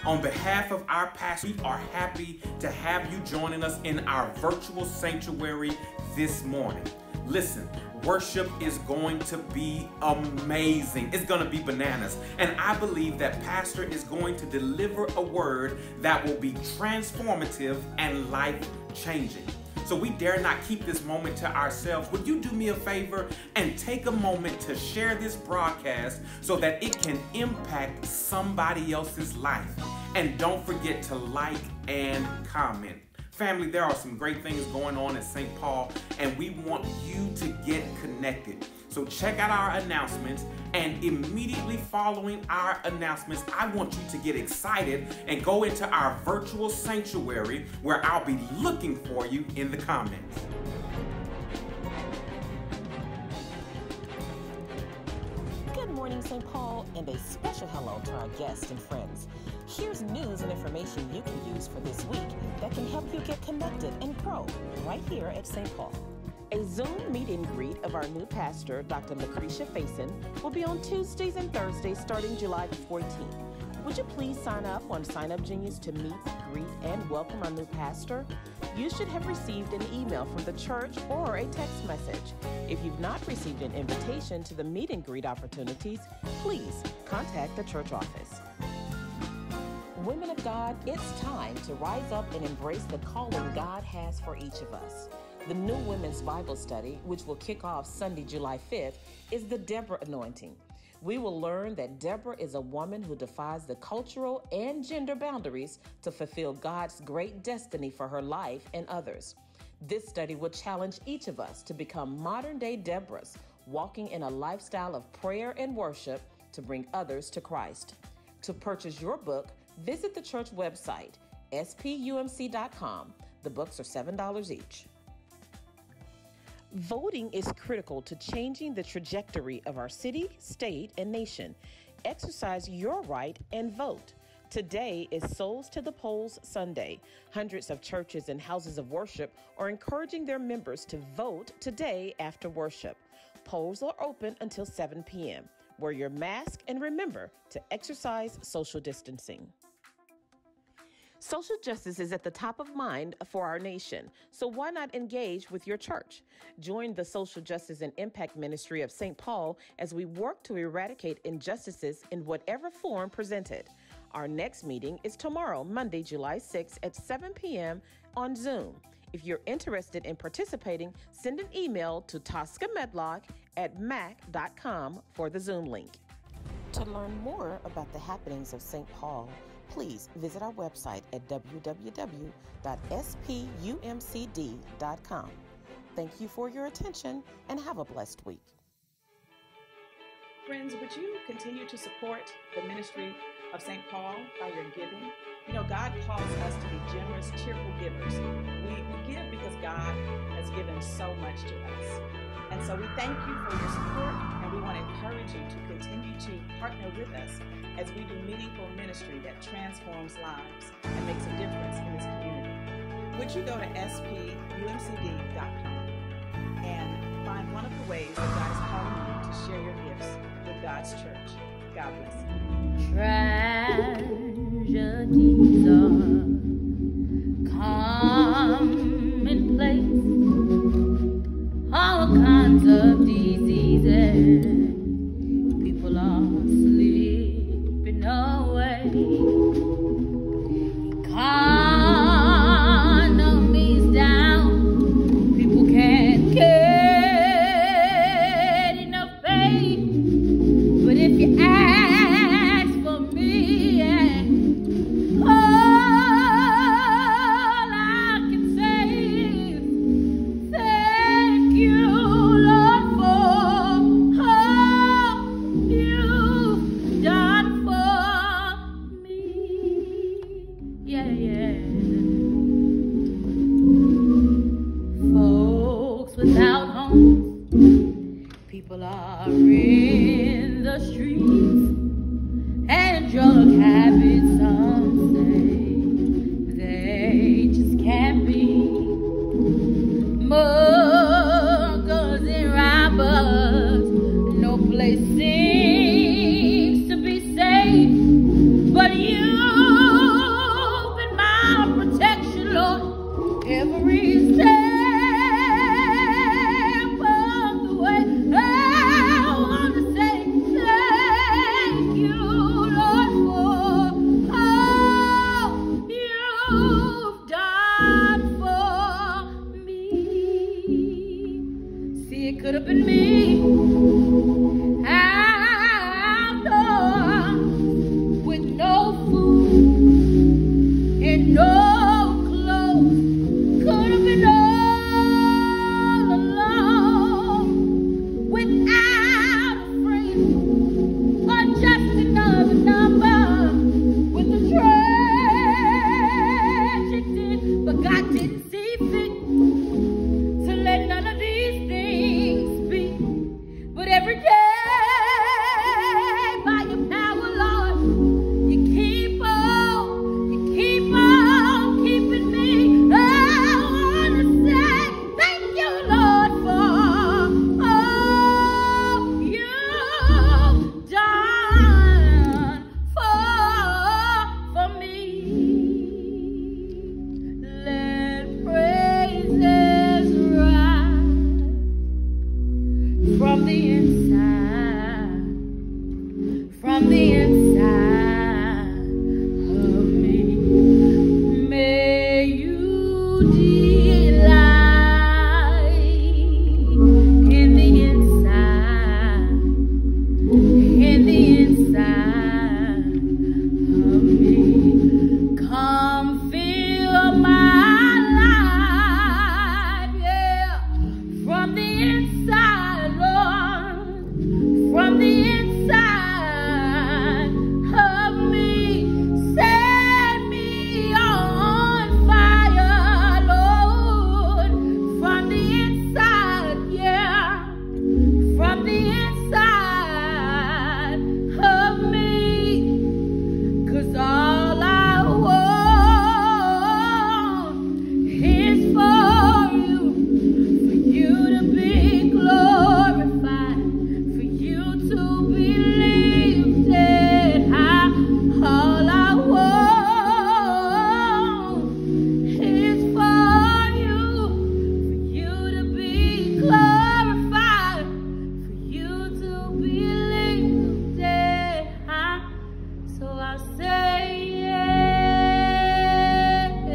On behalf of our pastor, we are happy to have you joining us in our virtual sanctuary this morning. Listen, worship is going to be amazing. It's going to be bananas. And I believe that Pastor is going to deliver a word that will be transformative and life-changing. So we dare not keep this moment to ourselves. Would you do me a favor and take a moment to share this broadcast so that it can impact somebody else's life? And don't forget to like and comment. Family, there are some great things going on at St. Paul, and we want you to get connected. So check out our announcements, and immediately following our announcements, I want you to get excited and go into our virtual sanctuary where I'll be looking for you in the comments. Good morning, St. Paul, and a special hello to our guests and friends. Here's news and information you can use for this week that can help you get connected and grow right here at St. Paul. A Zoom meet and greet of our new pastor, Dr. Lucretia Faison, will be on Tuesdays and Thursdays starting July the 14th. Would you please sign up on Sign Up Genius to meet, greet, and welcome our new pastor? You should have received an email from the church or a text message. If you've not received an invitation to the meet and greet opportunities, please contact the church office. Women of God, it's time to rise up and embrace the calling God has for each of us. The new Women's Bible Study, which will kick off Sunday, July 5th, is the Deborah Anointing. We will learn that Deborah is a woman who defies the cultural and gender boundaries to fulfill God's great destiny for her life and others. This study will challenge each of us to become modern-day Deborahs, walking in a lifestyle of prayer and worship to bring others to Christ. To purchase your book, visit the church website, spumc.com. The books are $7 each. Voting is critical to changing the trajectory of our city, state, and nation. Exercise your right and vote. Today is Souls to the Polls Sunday. Hundreds of churches and houses of worship are encouraging their members to vote today after worship. Polls are open until 7 p.m. Wear your mask and remember to exercise social distancing. Social justice is at the top of mind for our nation, so why not engage with your church? Join the Social Justice and Impact Ministry of St. Paul as we work to eradicate injustices in whatever form presented. Our next meeting is tomorrow, Monday, July 6th at 7 p.m. on Zoom. If you're interested in participating, send an email to toscamedlock@mac.com for the Zoom link. To learn more about the happenings of St. Paul, please visit our website at www.spumcd.com. Thank you for your attention and have a blessed week. Friends, would you continue to support the ministry of St. Paul by your giving? You know, God calls us to be generous, cheerful givers. We give because God has given so much to us. And so we thank you for your support, and we want to encourage you to continue to partner with us as we do meaningful ministry that transforms lives and makes a difference in this community. Would you go to spumcd.com and find one of the ways that God is calling you to share your gifts with God's church? God bless you. Tragedies are commonplace. All kinds of diseases. People are slipping away. Economy's down. People can't get enough pay. But if you ask for me, all I can say is thank you, Lord, for all you've done for me. Yeah, yeah. Folks without homes, people are in the streets, and drug habits, some say they just can't be. Muggers and robbers, no place seems to be safe, but you your protection, Lord, every step of the way. I want to say thank you, Lord, for all you've done for me. See, it could have been me outdoors with no food and no clothes. Could have been all alone without a friend or just another number with the tragic. But God didn't see fit to let none of these things be. But every day, by your power, Lord, you keep on keeping me. I want to say thank you, Lord, for all you've done for me. Let praises rise from the inside of me. May you delight in the inside of me. Come fill my life, yeah, from the inside, Lord, from the inside of me. Set me on fire, Lord, from the inside, yeah, from the inside of me. 'Cause all I want is for you to be glorified, for you to be lifted high. All I want is for you to be glorified, for you to be lifted high. So I say yes,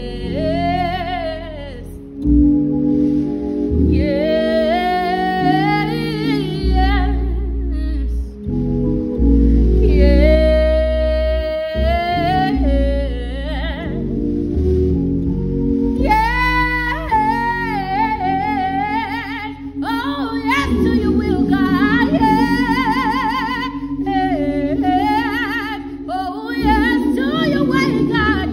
oh yes to your will, God, oh yes to your way, God,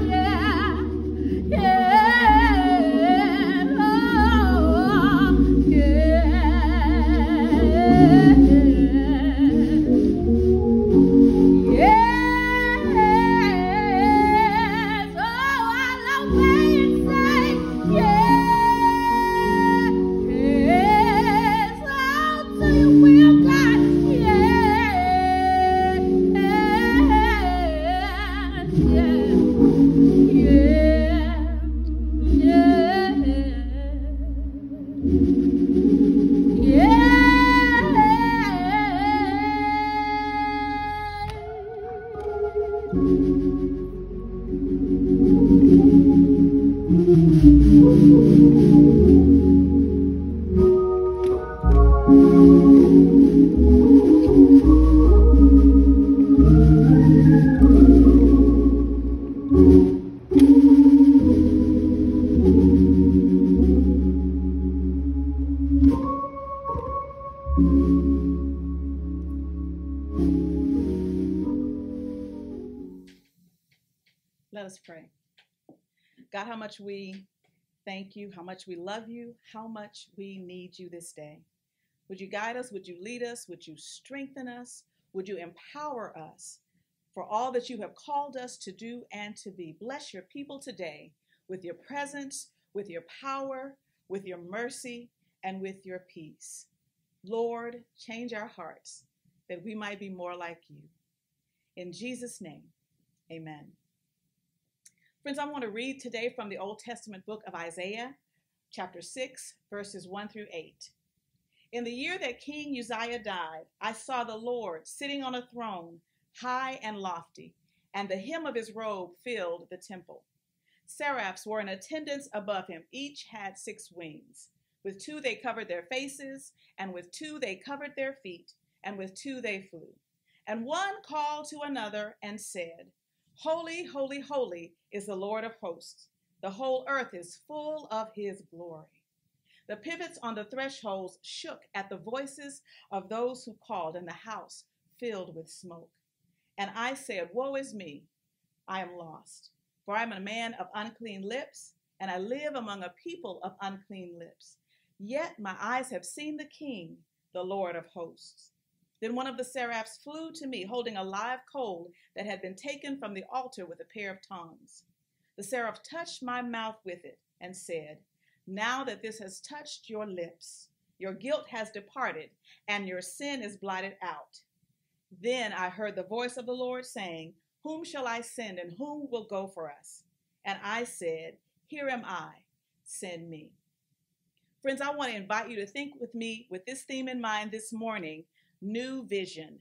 Let us pray. God, how much we thank you, how much we love you, how much we need you this day. Would you guide us? Would you lead us? Would you strengthen us? Would you empower us for all that you have called us to do and to be? Bless your people today with your presence, with your power, with your mercy, and with your peace. Lord, change our hearts that we might be more like you. In Jesus' name, amen. Friends, I want to read today from the Old Testament book of Isaiah, chapter 6, verses 1 through 8. In the year that King Uzziah died, I saw the Lord sitting on a throne, high and lofty, and the hem of his robe filled the temple. Seraphs were in attendance above him. Each had 6 wings. With 2 they covered their faces, and with 2 they covered their feet, and with 2 they flew. And one called to another and said, Holy, holy, holy is the Lord of hosts. The whole earth is full of his glory. The pivots on the thresholds shook at the voices of those who called, and the house filled with smoke. And I said, Woe is me, I am lost, for I am a man of unclean lips, and I live among a people of unclean lips. Yet my eyes have seen the King, the Lord of hosts. Then one of the seraphs flew to me, holding a live coal that had been taken from the altar with a pair of tongs. The seraph touched my mouth with it and said, Now that this has touched your lips, your guilt has departed, and your sin is blotted out. Then I heard the voice of the Lord saying, Whom shall I send, and who will go for us? And I said, Here am I, send me. Friends, I want to invite you to think with me with this theme in mind this morning, new vision.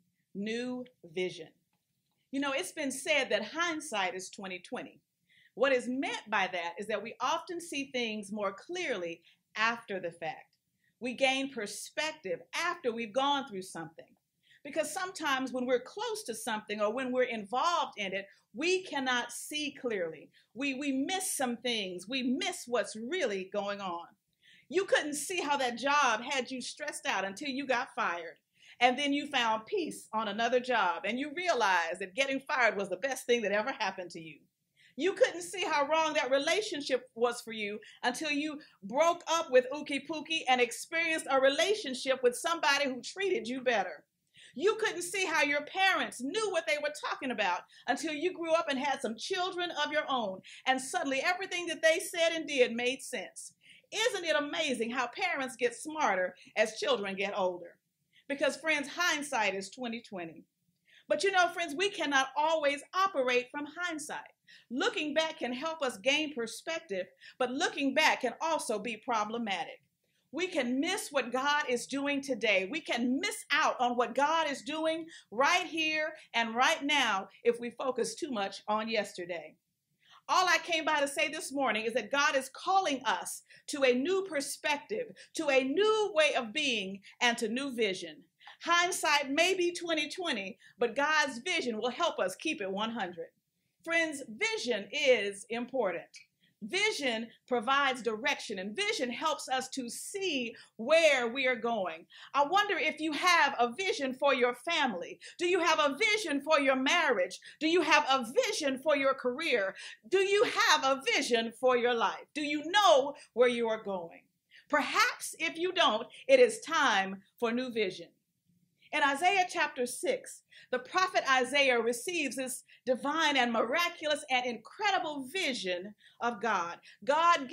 New vision. You know, it's been said that hindsight is 20/20. What is meant by that is that we often see things more clearly after the fact. We gain perspective after we've gone through something. Because sometimes when we're close to something or when we're involved in it, we cannot see clearly. We miss some things. We miss what's really going on. You couldn't see how that job had you stressed out until you got fired. And then you found peace on another job and you realized that getting fired was the best thing that ever happened to you. You couldn't see how wrong that relationship was for you until you broke up with Ookie Pookie and experienced a relationship with somebody who treated you better. You couldn't see how your parents knew what they were talking about until you grew up and had some children of your own, and suddenly everything that they said and did made sense. Isn't it amazing how parents get smarter as children get older? Because, friends, hindsight is 20/20. But you know, friends, we cannot always operate from hindsight. Looking back can help us gain perspective, but looking back can also be problematic. We can miss what God is doing today. We can miss out on what God is doing right here and right now if we focus too much on yesterday. All I came by to say this morning is that God is calling us to a new perspective, to a new way of being, and to new vision. Hindsight may be 20/20, but God's vision will help us keep it 100. Friends, vision is important. Vision provides direction, and vision helps us to see where we are going. I wonder if you have a vision for your family. Do you have a vision for your marriage? Do you have a vision for your career? Do you have a vision for your life? Do you know where you are going? Perhaps if you don't, it is time for new vision. In Isaiah chapter 6, the prophet Isaiah receives this divine and miraculous and incredible vision of God. God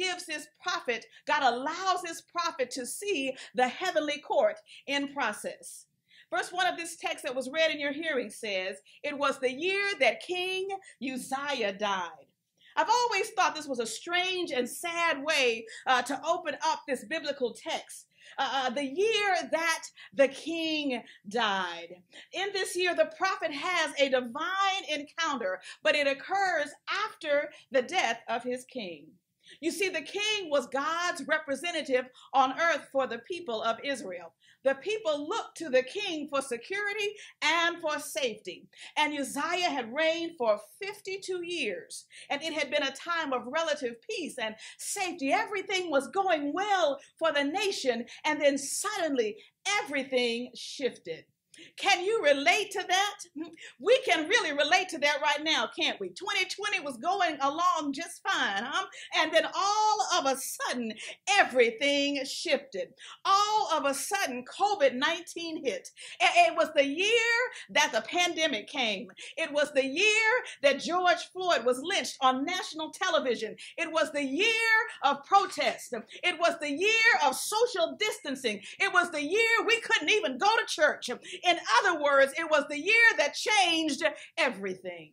allows his prophet to see the heavenly court in process. Verse 1 of this text that was read in your hearing says, It was the year that King Uzziah died. I've always thought this was a strange and sad way to open up this biblical text. The year that the king died. In this year, the prophet has a divine encounter, but it occurs after the death of his king. You see, the king was God's representative on earth for the people of Israel. The people looked to the king for security and for safety. And Uzziah had reigned for 52 years, and it had been a time of relative peace and safety. Everything was going well for the nation, and then suddenly everything shifted. Can you relate to that? We can really relate to that right now, can't we? 2020 was going along just fine, huh? And then all of a sudden, everything shifted. All of a sudden, COVID-19 hit. It was the year that the pandemic came. It was the year that George Floyd was lynched on national television. It was the year of protest. It was the year of social distancing. It was the year we couldn't even go to church. In other words, it was the year that changed everything.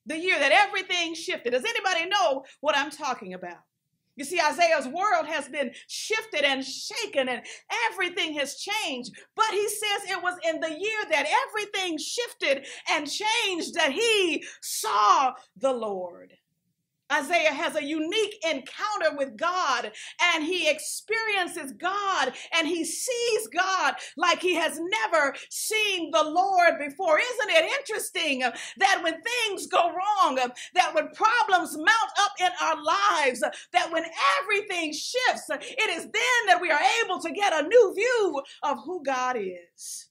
The year that everything shifted. Does anybody know what I'm talking about? You see, Isaiah's world has been shifted and shaken and everything has changed. But he says it was in the year that everything shifted and changed that he saw the Lord. Isaiah has a unique encounter with God, and he experiences God, and he sees God like he has never seen the Lord before. Isn't it interesting that when things go wrong, that when problems mount up in our lives, that when everything shifts, it is then that we are able to get a new view of who God is?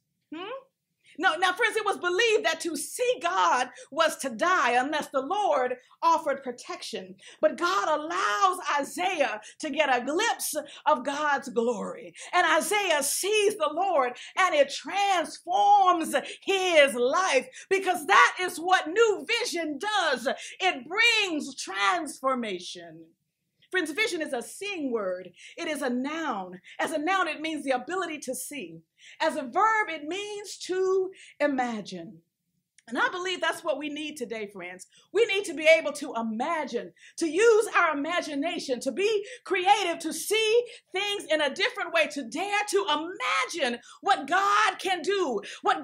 Now, friends, it was believed that to see God was to die unless the Lord offered protection. But God allows Isaiah to get a glimpse of God's glory. And Isaiah sees the Lord, and it transforms his life, because that is what new vision does. It brings transformation. Friends, vision is a seeing word. It is a noun. As a noun, it means the ability to see. As a verb, it means to imagine. And I believe that's what we need today, friends. We need to be able to imagine, to use our imagination, to be creative, to see things in a different way, to dare to imagine what God can do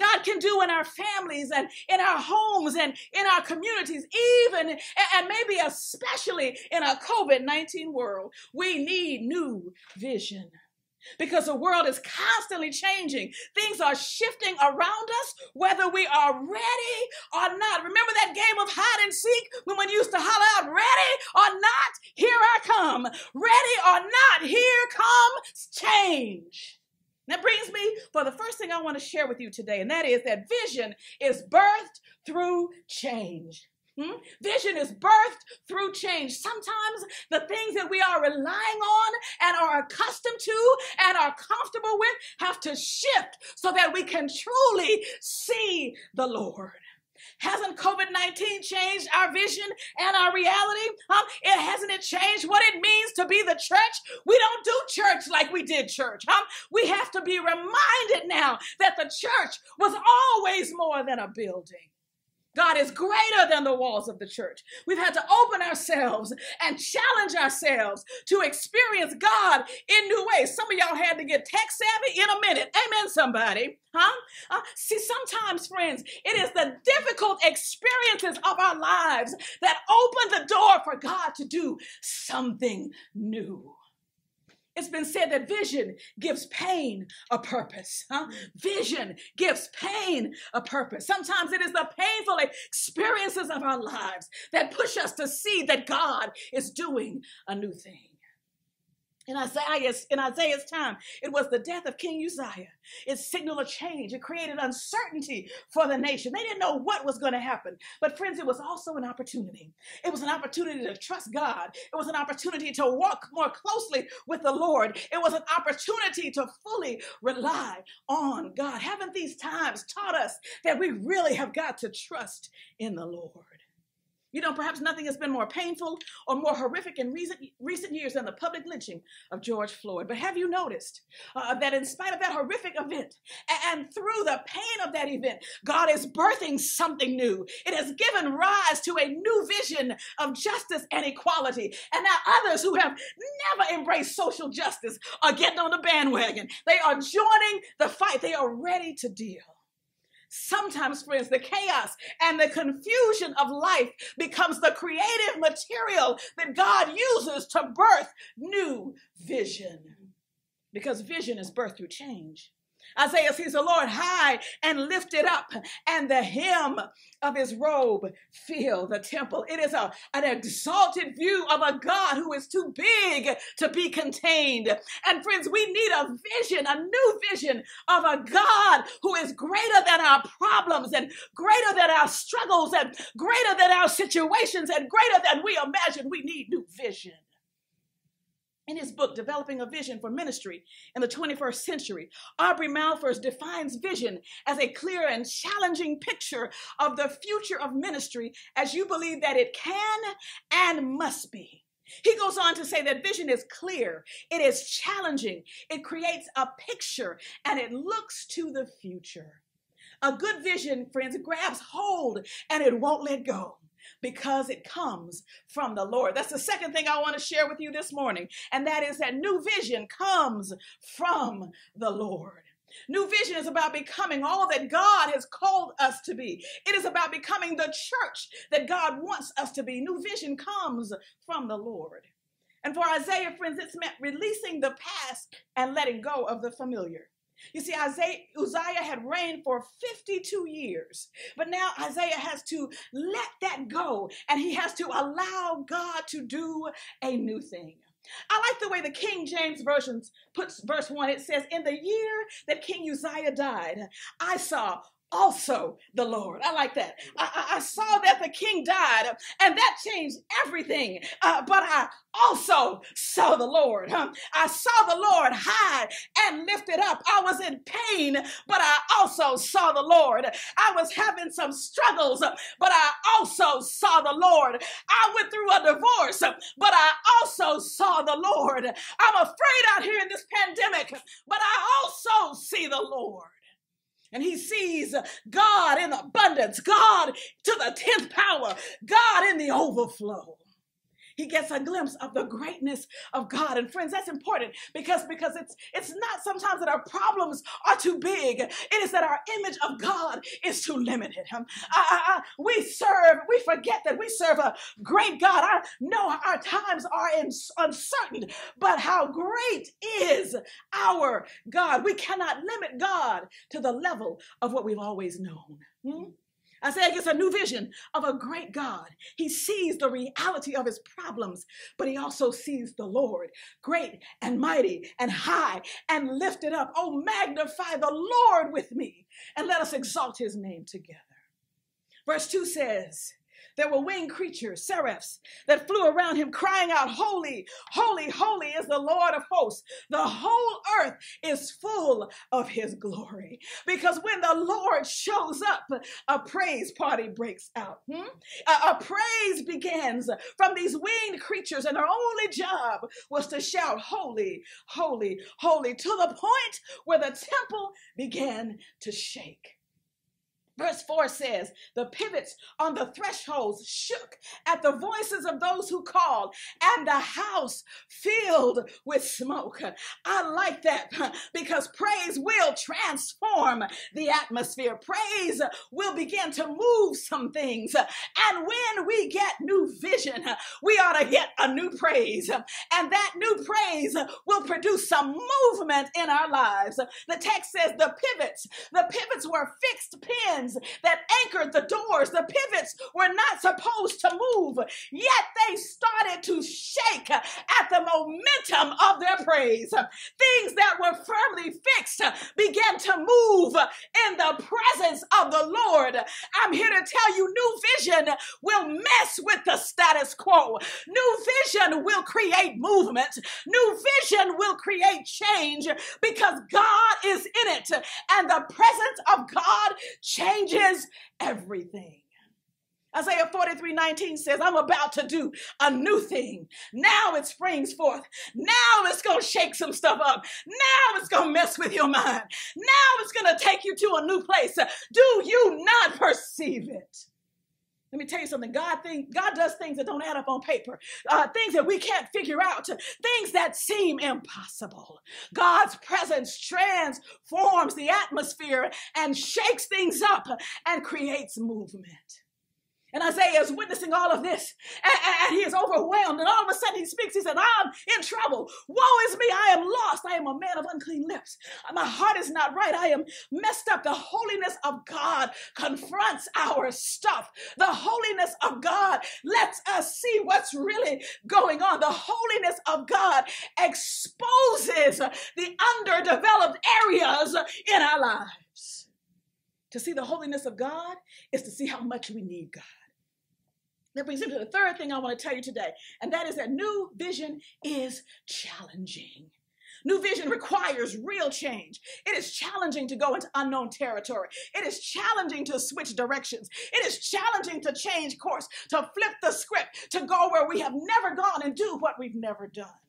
in our families and in our homes and in our communities, even and maybe especially in a COVID-19 world. We need new vision. Because the world is constantly changing. Things are shifting around us, whether we are ready or not. Remember that game of hide and seek when we used to holler out, ready or not, here I come. Ready or not, here comes change. That brings me for the first thing I want to share with you today, and that is that vision is birthed through change. Vision is birthed through change. Sometimes the things that we are relying on and are accustomed to and are comfortable with have to shift so that we can truly see the Lord. Hasn't COVID-19 changed our vision and our reality? Hasn't it changed what it means to be the church? We don't do church like we did church. We have to be reminded now that the church was always more than a building. God is greater than the walls of the church. We've had to open ourselves and challenge ourselves to experience God in new ways. Some of y'all had to get tech savvy in a minute. Amen, somebody. See, sometimes, friends, it is the difficult experiences of our lives that open the door for God to do something new. It's been said that vision gives pain a purpose. Vision gives pain a purpose. Sometimes it is the painful experiences of our lives that push us to see that God is doing a new thing. In Isaiah's time, it was the death of King Uzziah. It signaled a change. It created uncertainty for the nation. They didn't know what was going to happen. But friends, it was also an opportunity. It was an opportunity to trust God. It was an opportunity to walk more closely with the Lord. It was an opportunity to fully rely on God. Haven't these times taught us that we really have got to trust in the Lord? You know, perhaps nothing has been more painful or more horrific in recent years than the public lynching of George Floyd. But have you noticed that in spite of that horrific event and through the pain of that event, God is birthing something new. It has given rise to a new vision of justice and equality. And now others who have never embraced social justice are getting on the bandwagon. They are joining the fight. They are ready to deal. Sometimes, friends, the chaos and the confusion of life becomes the creative material that God uses to birth new vision. Because vision is birthed through change. Isaiah sees the Lord high and lifted up, and the hem of his robe fill the temple. It is an exalted view of a God who is too big to be contained. And friends, we need a vision, a new vision of a God who is greater than our problems and greater than our struggles and greater than our situations and greater than we imagine. We need new vision. In his book, Developing a Vision for Ministry in the 21st Century, Aubrey Malphurs defines vision as a clear and challenging picture of the future of ministry as you believe that it can and must be. He goes on to say that vision is clear, it is challenging, it creates a picture, and it looks to the future. A good vision, friends, grabs hold and it won't let go. because it comes from the Lord. That's the second thing I want to share with you this morning, and that is that new vision comes from the Lord. New vision is about becoming all that God has called us to be. It is about becoming the church that God wants us to be. New vision comes from the Lord. And for Isaiah, friends, it's meant releasing the past and letting go of the familiar. You see, Uzziah had reigned for 52 years, but now Isaiah has to let that go, and he has to allow God to do a new thing. I like the way the King James Version puts verse 1. It says, in the year that King Uzziah died, I saw also the Lord. I like that. I saw that the king died, and that changed everything. But I also saw the Lord. I saw the Lord high and lifted up. I was in pain, but I also saw the Lord. I was having some struggles, but I also saw the Lord. I went through a divorce, but I also saw the Lord. I'm afraid out here in this pandemic, but I also see the Lord. And he sees God in abundance, God to the 10th power, God in the overflow. He gets a glimpse of the greatness of God. And friends, that's important because it's not sometimes that our problems are too big. It is that our image of God is too limited. We forget that we serve a great God. I know our times are uncertain, but how great is our God? We cannot limit God to the level of what we've always known. Isaiah gets a new vision of a great God. He sees the reality of his problems, but he also sees the Lord, great and mighty and high and lifted up. Oh, magnify the Lord with me, and let us exalt his name together. Verse 2 says, there were winged creatures, seraphs, that flew around him, crying out, holy, holy, holy is the Lord of hosts. The whole earth is full of his glory. Because when the Lord shows up, a praise party breaks out. A praise begins from these winged creatures, and their only job was to shout, holy, holy, holy, to the point where the temple began to shake. Verse 4 says, the pivots on the thresholds shook at the voices of those who called, and the house filled with smoke. I like that because praise will transform the atmosphere. Praise will begin to move some things. And when we get new vision, we ought to get a new praise. And that new praise will produce some movement in our lives. The text says the pivots were fixed pins that anchored the doors. The pivots were not supposed to move, yet they started to shake at the momentum of their praise. Things that were firmly fixed began to move in the presence of the Lord. I'm here to tell you, new vision will mess with the status quo. New vision will create movement. New vision will create change because God is in it, and the presence of God changes everything. Isaiah 43:19 says, I'm about to do a new thing. Now it springs forth. Now it's going to shake some stuff up. Now it's going to mess with your mind. Now it's going to take you to a new place. Do you not perceive it? Let me tell you something. God does things that don't add up on paper. Things that we can't figure out. Things that seem impossible. God's presence transforms the atmosphere and shakes things up and creates movement. And Isaiah is witnessing all of this, and he is overwhelmed. And all of a sudden he speaks. He said, I'm in trouble. Woe is me. I am lost. I am a man of unclean lips. My heart is not right. I am messed up. The holiness of God confronts our stuff. The holiness of God lets us see what's really going on. The holiness of God exposes the underdeveloped areas in our lives. To see the holiness of God is to see how much we need God. That brings me to the third thing I want to tell you today, and that is that new vision is challenging. New vision requires real change. It is challenging to go into unknown territory. It is challenging to switch directions. It is challenging to change course, to flip the script, to go where we have never gone and do what we've never done.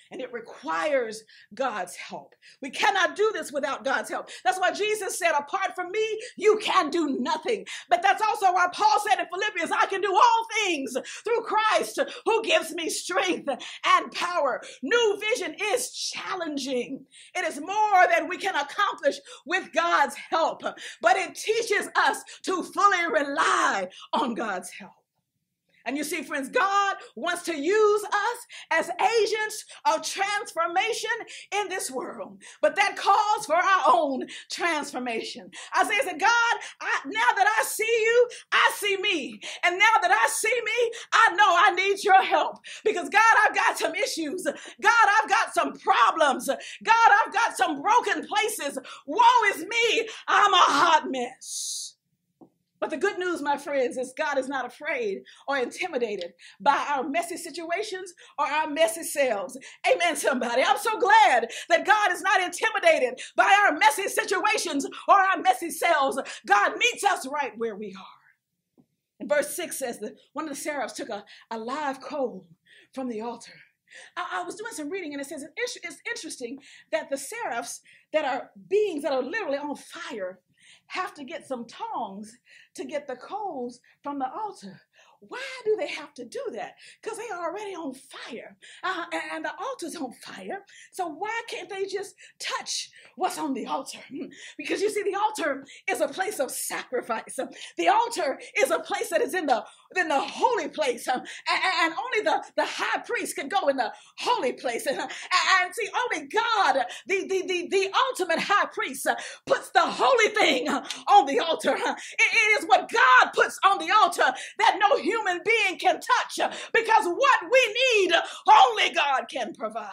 And it requires God's help. We cannot do this without God's help. That's why Jesus said, apart from me, you can do nothing. But that's also why Paul said in Philippians, I can do all things through Christ who gives me strength and power. New vision is challenging. It is more than we can accomplish with God's help, but it teaches us to fully rely on God's help. And you see, friends, God wants to use us as agents of transformation in this world. But that calls for our own transformation. Isaiah said, God, now that I see you, I see me. And now that I see me, I know I need your help. Because God, I've got some issues. God, I've got some problems. God, I've got some broken places. Woe is me. I'm a hot mess. But the good news, my friends, is God is not afraid or intimidated by our messy situations or our messy selves. Amen, somebody. I'm so glad that God is not intimidated by our messy situations or our messy selves. God meets us right where we are. And verse 6 says that one of the seraphs took a live coal from the altar. I was doing some reading, and it says it's interesting that the seraphs that are beings that are literally on fire have to get some tongs to get the coals from the altar. Why do they have to do that? Because they are already on fire, and the altar's on fire. So why can't they just touch what's on the altar? Because you see, the altar is a place of sacrifice. The altar is a place that is in the holy place, and only the high priest can go in the holy place. And see, only God, the ultimate high priest, puts the holy thing on the altar. It is what God puts on the altar that no human being can touch, because what we need, only God can provide.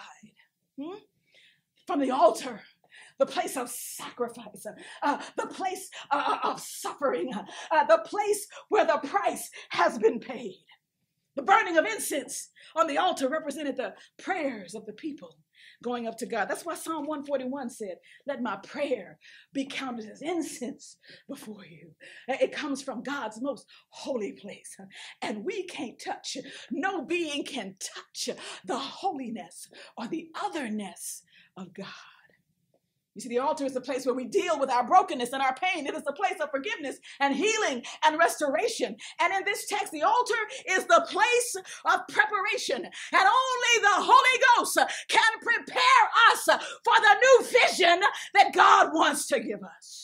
From the altar, the place of sacrifice, the place of suffering, the place where the price has been paid. The burning of incense on the altar represented the prayers of the people going up to God. That's why Psalm 141 said, let my prayer be counted as incense before you. It comes from God's most holy place. And we can't touch, no being can touch the holiness or the otherness of God. You see, the altar is the place where we deal with our brokenness and our pain. It is the place of forgiveness and healing and restoration. And in this text, the altar is the place of preparation. And only the Holy Ghost can prepare us for the new vision that God wants to give us.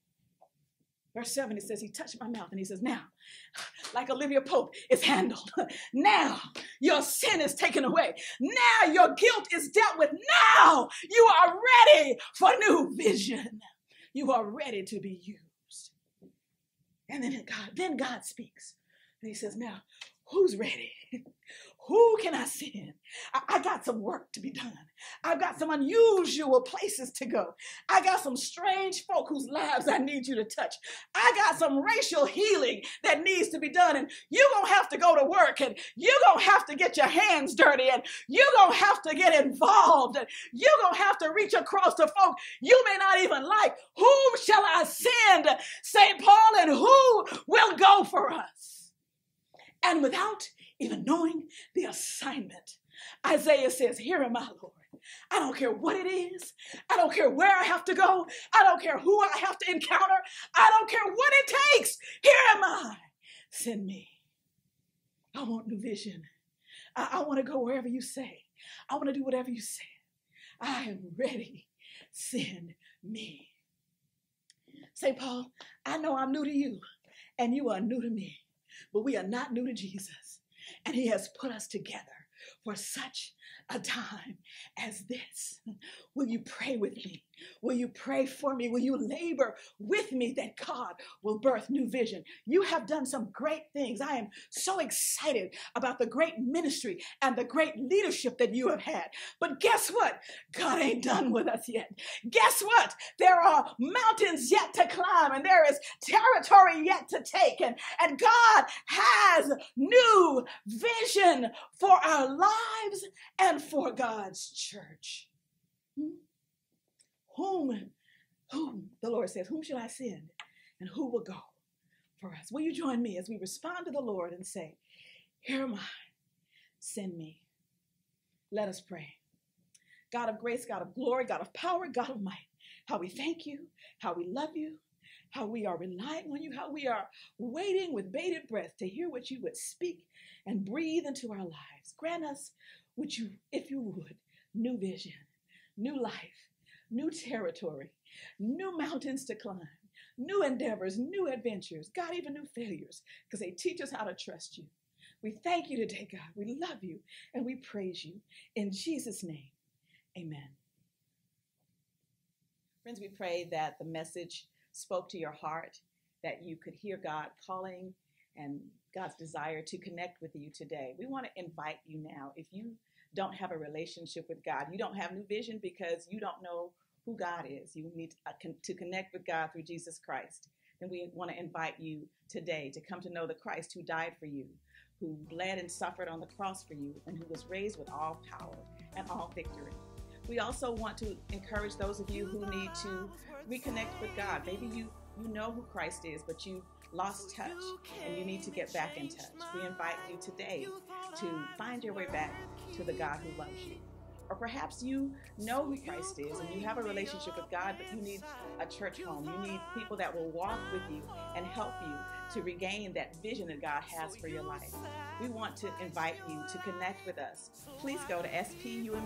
Verse 7, it says, he touched my mouth, and he says, now, like Olivia Pope is handled. Now your sin is taken away. Now your guilt is dealt with. Now you are ready for new vision. You are ready to be used. And then God speaks. And he says, now, who's ready? Who can I send? I got some work to be done. I've got some unusual places to go. I got some strange folk whose lives I need you to touch. I got some racial healing that needs to be done. And you're going to have to go to work, and you're going to have to get your hands dirty, and you're going to have to get involved, and you're going to have to reach across to folk you may not even like. Whom shall I send, St. Paul, and who will go for us? And without even knowing the assignment, Isaiah says, here am I, Lord. I don't care what it is. I don't care where I have to go. I don't care who I have to encounter. I don't care what it takes. Here am I. Send me. I want new vision. I want to go wherever you say. I want to do whatever you say. I am ready. Send me. St. Paul, I know I'm new to you, and you are new to me, but we are not new to Jesus. And he has put us together for such a time as this. Will you pray with me? Will you pray for me? Will you labor with me that God will birth new vision? You have done some great things. I am so excited about the great ministry and the great leadership that you have had. But guess what? God ain't done with us yet. Guess what? There are mountains yet to climb, and there is territory yet to take. And God has new vision for our lives and for God's church. Whom, the Lord says, whom shall I send, and who will go for us? Will you join me as we respond to the Lord and say, here am I, send me. Let us pray. God of grace, God of glory, God of power, God of might. How we thank you, how we love you, how we are relying on you, how we are waiting with bated breath to hear what you would speak and breathe into our lives. Grant us, would you, if you would, new vision, new life, new territory, new mountains to climb, new endeavors, new adventures, God, even new failures, because they teach us how to trust you. We thank you today, God. We love you and we praise you. In Jesus' name, amen. Friends, we pray that the message spoke to your heart, that you could hear God calling and God's desire to connect with you today. We want to invite you now. If you don't have a relationship with God, you don't have new vision because you don't know who God is, you need to connect with God through Jesus Christ. And we want to invite you today to come to know the Christ who died for you, who bled and suffered on the cross for you, and who was raised with all power and all victory. We also want to encourage those of you who need to reconnect with God. Maybe you know who Christ is, but you lost touch and you need to get back in touch. We invite you today to find your way back to the God who loves you. Or perhaps you know who Christ is and you have a relationship with God, but you need a church home. You need people that will walk with you and help you to regain that vision that God has for your life. We want to invite you to connect with us. Please go to spumcd.com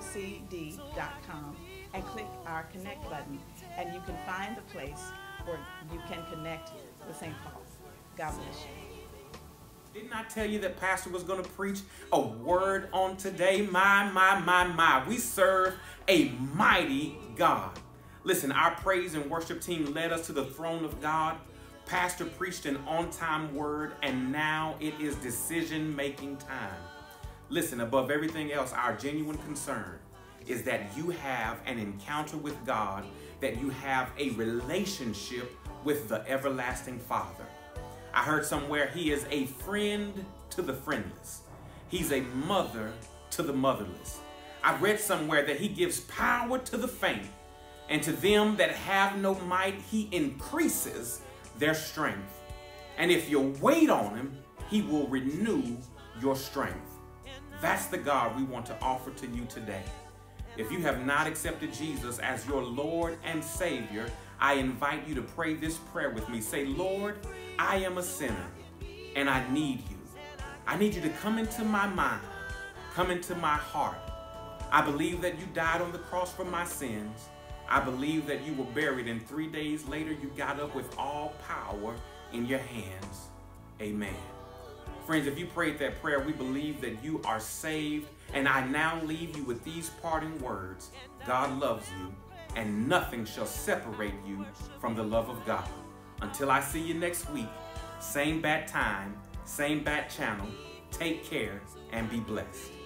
and click our connect button, and you can find the place where you can connect with St. Paul. God bless you. Didn't I tell you that Pastor was going to preach a word on today? My. We serve a mighty God. Listen, our praise and worship team led us to the throne of God. Pastor preached an on-time word, and now it is decision-making time. Listen, above everything else, our genuine concern is that you have an encounter with God, that you have a relationship with the everlasting Father. I heard somewhere he is a friend to the friendless. He's a mother to the motherless. I read somewhere that he gives power to the faint, and to them that have no might, he increases their strength. And if you wait on him, he will renew your strength. That's the God we want to offer to you today. If you have not accepted Jesus as your Lord and Savior, I invite you to pray this prayer with me. Say, Lord, I am a sinner and I need you. I need you to come into my mind, come into my heart. I believe that you died on the cross for my sins. I believe that you were buried, and 3 days later you got up with all power in your hands. Amen. Friends, if you prayed that prayer, we believe that you are saved, and I now leave you with these parting words. God loves you, and nothing shall separate you from the love of God. Until I see you next week, same bat time, same bat channel. Take care and be blessed.